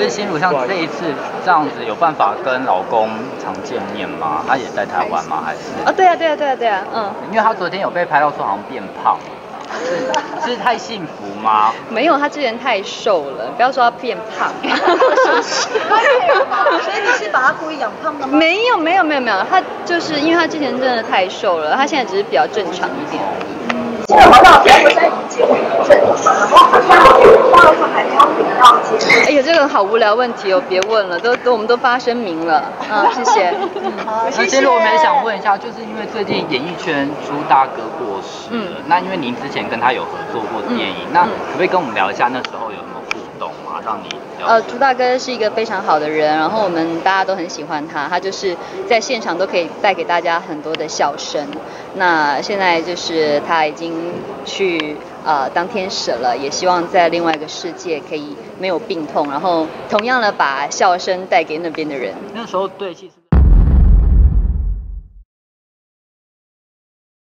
是心如像这一次这样子，有办法跟老公常见面吗？他也在台湾吗？还是？ 哦，对啊，嗯。 因为他昨天有被拍到说好像变胖，是太幸福吗？ 没有，他之前太瘦了，不要说他变胖。 所以你是把他故意养胖的吗？ 没有，他就是因为他之前真的太瘦了，他现在只是比较正常一点。 现在好像结婚在结婚证，然后好像到时候还没有领到结婚。 哎呀，这个好无聊问题哦，别问了，我们都发声明了啊，谢谢。 好，谢谢。 其实我们也想问一下，就是因为最近演艺圈朱大哥过世了，那因为您之前跟他有合作过电影，那可不可以跟我们聊一下那时候有什么互动吗？让你朱大哥是一个非常好的人，然后我们大家都很喜欢他，他就是在现场都可以带给大家很多的笑声。那现在就是他已经去当天使了，也希望在另外一个世界可以没有病痛，然后同样的把笑声带给那边的人。 那时候对戏是。